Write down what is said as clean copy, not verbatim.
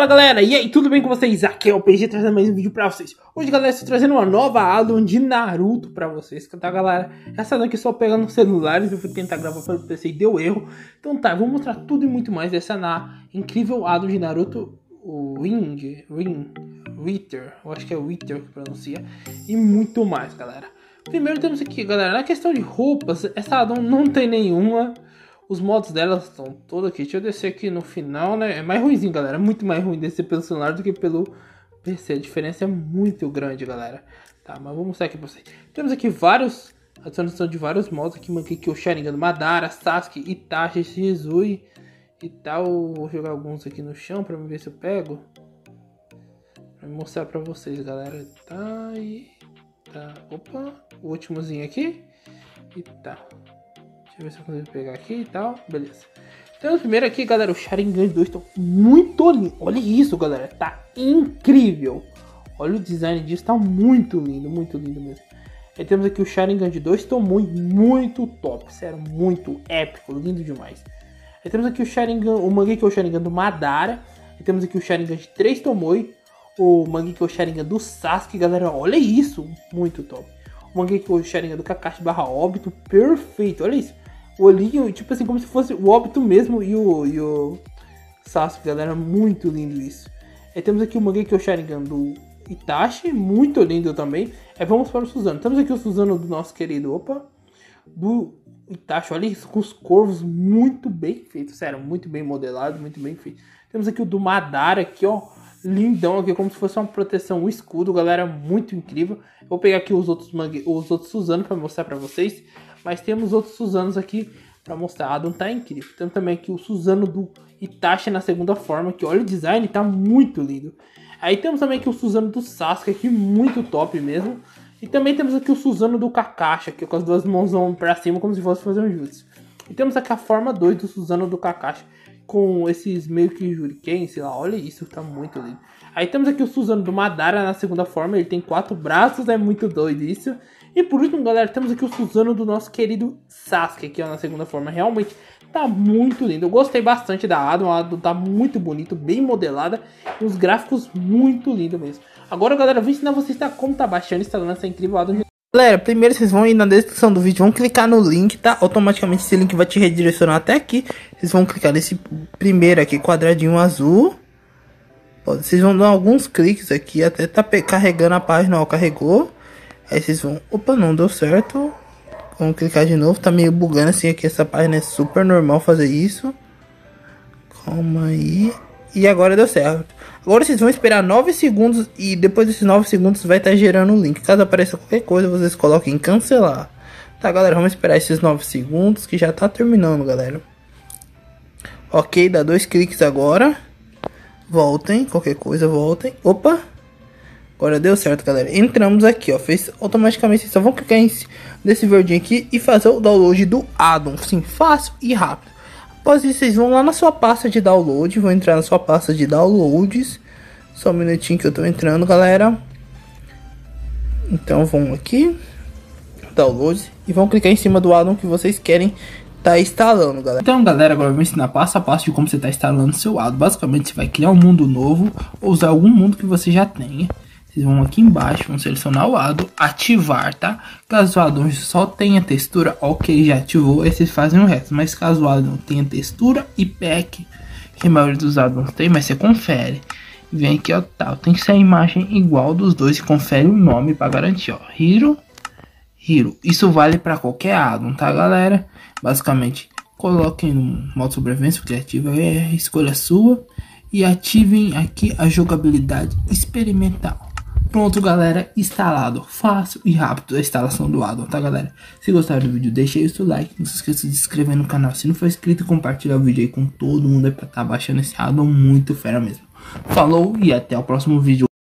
Fala galera, e aí, tudo bem com vocês? Aqui é o PG trazendo mais um vídeo pra vocês. Hoje galera, estou trazendo uma nova addon de Naruto pra vocês, tá galera? Essa daqui só pegando nos celulares, eu fui tentar gravar pelo PC e deu erro. Então tá, vou mostrar tudo e muito mais dessa incrível addon de Naruto, o Wither, eu acho que é Wither que pronuncia, e muito mais galera. Primeiro temos aqui galera, na questão de roupas, essa addon não tem nenhuma. Os modos delas estão todos aqui. Deixa eu descer aqui no final, né? É mais ruimzinho, galera. É muito mais ruim descer pelo celular do que pelo PC. A diferença é muito grande, galera. Tá, mas vou mostrar aqui pra vocês. Temos aqui vários... adição de vários modos aqui. Aqui o Sharingan do Madara, Sasuke, Itachi, Shizui e tal. Vou jogar alguns aqui no chão pra ver se eu pego. Pra mostrar pra vocês, galera. Tá, e... tá. Opa. O últimozinho aqui. E tá. Deixa eu ver se eu consigo pegar aqui e tal. Beleza. Então, primeiro aqui, galera, o Sharingan 2 tá muito lindo. Olha isso, galera. Tá incrível. Olha o design disso. Tá muito lindo mesmo. Aí temos aqui o Sharingan de 2 Tomoe. Muito top. Sério, muito épico. Lindo demais. Aí temos aqui o Sharingan, o Mangekyou Sharingan do Madara. Aí temos aqui o Sharingan de 3 Tomoe. O Mangekyou Sharingan do Sasuke, galera. Olha isso. Muito top. O Mangekyou Sharingan do Kakashi / Obito. Perfeito. Olha isso. O olhinho, tipo assim, como se fosse o Obito mesmo e o Sasuke, galera. Muito lindo isso. Aí temos aqui o Mangekyou Sharingan do Itachi. Muito lindo também. Aí vamos para o Susanoo. Temos aqui o Susanoo do nosso querido, do Itachi. Olha isso, com os corvos muito bem feitos. Sério, muito bem modelado, muito bem feito. Temos aqui o do Madara aqui, ó. Lindão aqui, como se fosse uma proteção, um escudo, galera, muito incrível. Eu vou pegar aqui os outros Susanoo para mostrar para vocês. Mas temos outros Susanos aqui para mostrar. A addon tá incrível. Temos também aqui o Susanoo do Itachi na segunda forma, que olha o design, tá muito lindo. Aí temos também aqui o Susanoo do Sasuke, aqui muito top mesmo. E também temos aqui o Susanoo do Kakashi, aqui com as duas mãos para cima, como se fosse fazer um jutsu. E temos aqui a forma 2 do Susanoo do Kakashi, com esses meio que Shuriken, sei lá, olha isso, tá muito lindo. Aí temos aqui o Susanoo do Madara na segunda forma, ele tem 4 braços, é muito doido isso. E por último, galera, temos aqui o Susanoo do nosso querido Sasuke, aqui ó, na segunda forma. Realmente tá muito lindo. Eu gostei bastante da addon. A addon tá muito bonito, bem modelada. E os gráficos muito lindos mesmo. Agora, galera, eu vou ensinar vocês como tá baixando e instalando essa incrível addon. Galera, primeiro vocês vão ir na descrição do vídeo, vão clicar no link, tá? Automaticamente esse link vai te redirecionar até aqui. Vocês vão clicar nesse primeiro aqui, quadradinho azul. Vocês vão dar alguns cliques aqui, até tá carregando a página, ó, carregou. Aí vocês vão... opa, não deu certo. Vamos clicar de novo. Tá meio bugando assim aqui. Essa página é super normal fazer isso. Calma aí. E agora deu certo. Agora vocês vão esperar 9 segundos. E depois desses 9 segundos vai estar gerando o link. Caso apareça qualquer coisa, vocês coloquem em cancelar. Tá, galera? Vamos esperar esses 9 segundos. Que já tá terminando, galera. Ok, dá 2 cliques agora. Voltem. Qualquer coisa, voltem. Opa! Agora deu certo, galera. Entramos aqui, ó. Fez automaticamente. Vocês só vão clicar nesse verdinho aqui e fazer o download do addon. Sim, fácil e rápido. Após isso, vocês vão lá na sua pasta de download. Vão entrar na sua pasta de downloads. Só um minutinho que eu tô entrando, galera. Então, vão aqui. Downloads. E vão clicar em cima do addon que vocês querem tá instalando, galera. Então, galera, agora eu vou ensinar passo a passo de como você tá instalando seu addon. Basicamente, você vai criar um mundo novo ou usar algum mundo que você já tenha. Vocês vão aqui embaixo, vão selecionar o addon, ativar, tá? Caso o addon só tenha textura, ok, já ativou, aí vocês fazem o resto. Mas caso o addon tenha textura e pack, que a maioria dos addons tem, mas você confere. Vem aqui, ó, tal, tem que ser a imagem igual dos dois e confere o nome para garantir, ó. Hero. Isso vale para qualquer addon, tá, galera? Basicamente, coloquem no modo sobrevivência criativa, é escolha sua. E ativem aqui a jogabilidade experimental. Pronto, galera, instalado. Fácil e rápido a instalação do addon, tá, galera? Se gostaram do vídeo, deixa aí o seu like. Não se esqueça de se inscrever no canal. Se não for inscrito, compartilha o vídeo aí com todo mundo aí pra estar baixando esse addon muito fera mesmo. Falou e até o próximo vídeo.